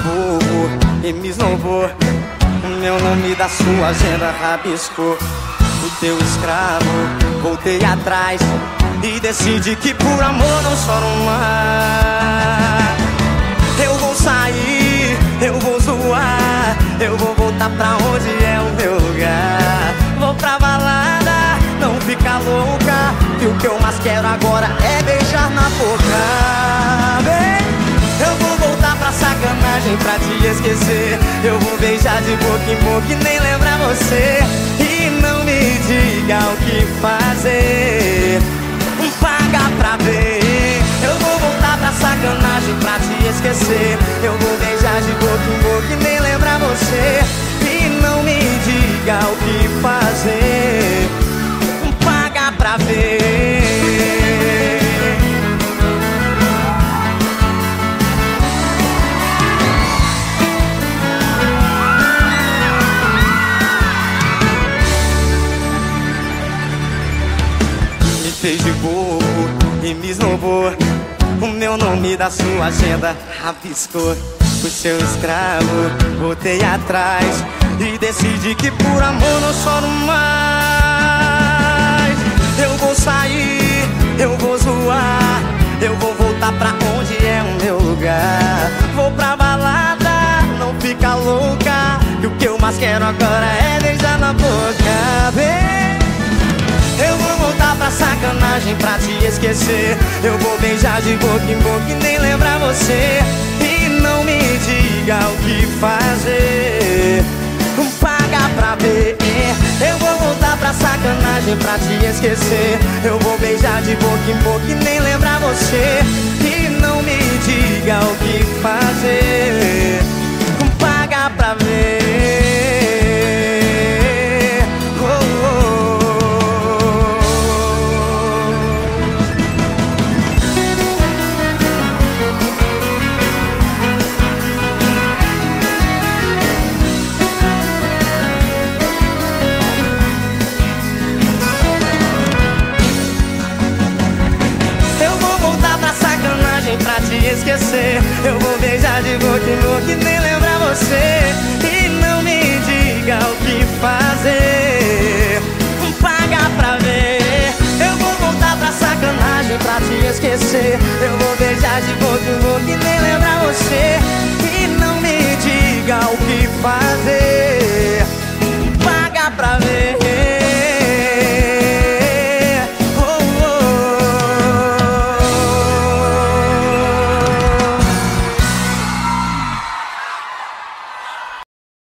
bobo e me esnobou. O meu nome da sua agenda rabiscou. O teu escravo, voltei atrás e decidi que por amor não choro mais. Eu vou sair, eu vou zoar, eu vou voltar pra onde é o meu lugar. Vou pra balada, não fica louca, que o que eu mais quero agora é beijar na boca. Eu vou voltar pra sacanagem pra te esquecer. Eu vou beijar de boca em boca e nem lembrar você. E não me diga o que fazer, paga pra ver. Eu vou voltar pra sacanagem pra te esquecer. Eu vou beijar de boca em boca e nem lembrar você. E não me diga o que fazer, paga pra ver. Me fez de bobo e me esnobou. O meu nome da sua agenda rabiscou. Fui seu escravo, voltei atrás e decidi que por amor não choro mais. Eu vou sair, eu vou zoar, eu vou voltar pra onde é o meu lugar. Vou pra balada, não fica louca, que o que eu mais quero agora é beijar na boca. Eu vou voltar pra sacanagem pra te esquecer. Eu vou beijar de boca em boca e nem lembrar você. E não me diga o que fazer, paga pra ver. Eu vou voltar pra sacanagem pra te esquecer. Eu vou beijar de boca em boca e nem lembrar você. E não me diga o que fazer, paga pra ver. Pra te esquecer, eu vou beijar de boca em boca e nem lembrar você. E não me diga o que fazer, paga pra ver. Eu vou voltar pra sacanagem pra te esquecer. Eu vou beijar de boca em boca e nem lembrar você. E não me diga o que fazer, paga pra ver.